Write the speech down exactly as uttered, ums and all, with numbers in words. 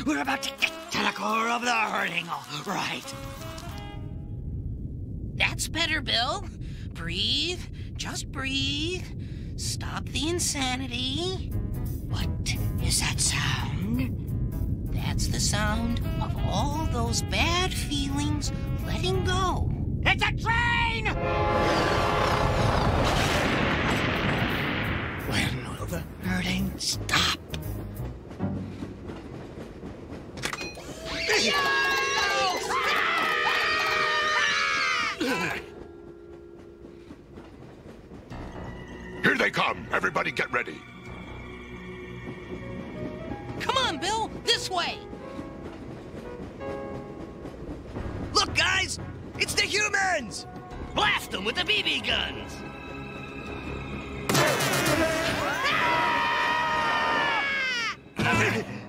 We're about to get to the core of the hurting, all right. That's better, Bill. Breathe. Just breathe. Stop the insanity. What is that sound? That's the sound of all those bad feelings letting go. It's a train! When will the hurting stop? Here they come. Everybody get ready. Come on, Bill. This way. Look, guys! It's the humans! Blast them with the B B guns. Ah!